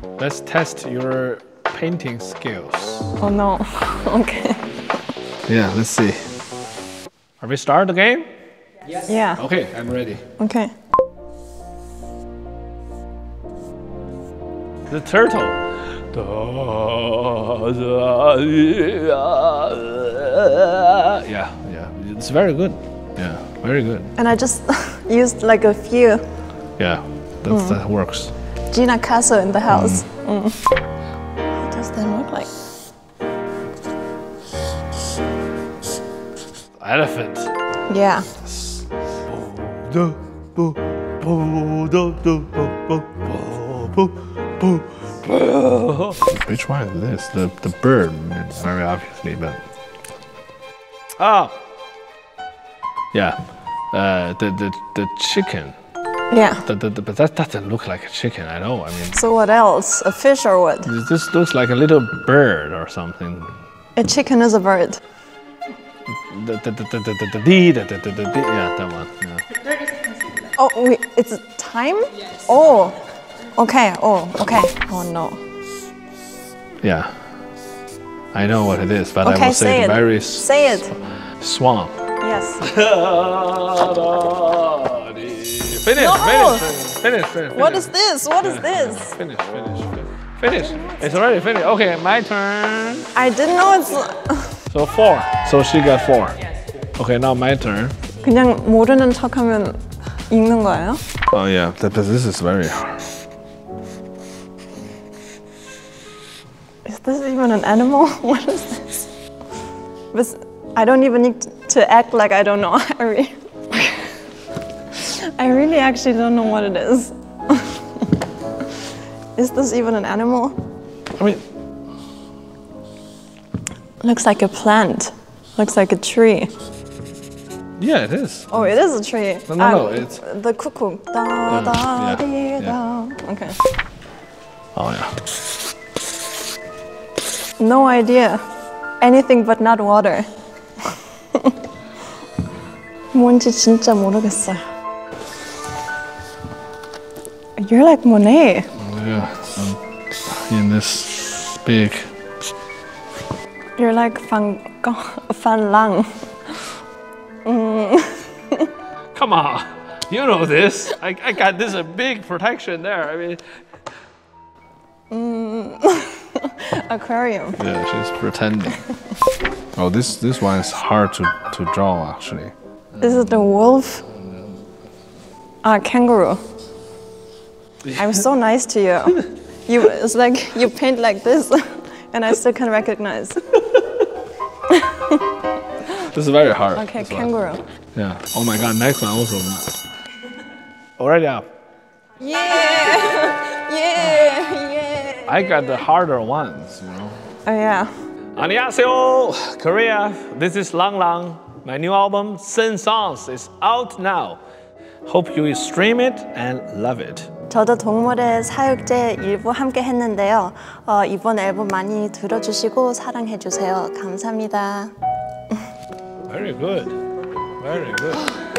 Let's test your painting skills. Oh no. Okay. Yeah, let's see. Are we start the game? Yes. Yeah. Okay, I'm ready. Okay. The turtle. Yeah, it's very good. Yeah, very good. And I just used like a few. Yeah, that works. Gina Castle in the house. What does that look like? Elephant. Yeah. Which one is this? The bird, very obviously, but yeah, the chicken. Yeah. But that doesn't look like a chicken at all. I mean, So what else? A fish or what? this looks like a little bird or something. A chicken is a bird. Yeah, that one. Yeah. Oh, wait, it's time? Yes. Oh, okay. Oh, okay. Oh no. Yeah, I know what it is, but Okay, I will say say the it. very Say it. swamp. Yes. Finish, No! finish. What is this? What is this? Finish. It's already finished. Okay, my turn. I didn't know it's. So 4. So she got 4. Okay, now my turn. 그냥 모르는 척하면 읽는 거예요? Oh yeah, but this is very hard. Is this even an animal? What is this? This, I don't even need to act like I don't know. I really actually don't know what it is. Is this even an animal? I mean, Looks like a plant. Looks like a tree. yeah, it is. Oh, it is a tree. No, it's the cuckoo. Da, da, yeah, dee, yeah. da. Okay. oh yeah. No idea. Anything but not water. 뭔지 진짜 모르겠어요. You're like Monet. Yeah, in this big. You're like Van Lang. Come on, you know this. I got this a big protection there. I mean, Aquarium. yeah, she's pretending. Oh, this one is hard to draw actually. Is it a wolf? Kangaroo. I'm so nice to you. It's like you paint like this, and I still can recognize. This is very hard. Okay, this one. kangaroo. Yeah. Oh my God, next one also. Already up. Yeah. I got the harder ones, you know. Oh yeah. 안녕하세요, Korea. This is Lang Lang. My new album, Sing Songs, is out now. Hope you stream it and love it. 저도 동물의 사육제 일부 함께 했는데요. 이번 앨범 많이 들어주시고 사랑해주세요. 감사합니다. Very good. Very good.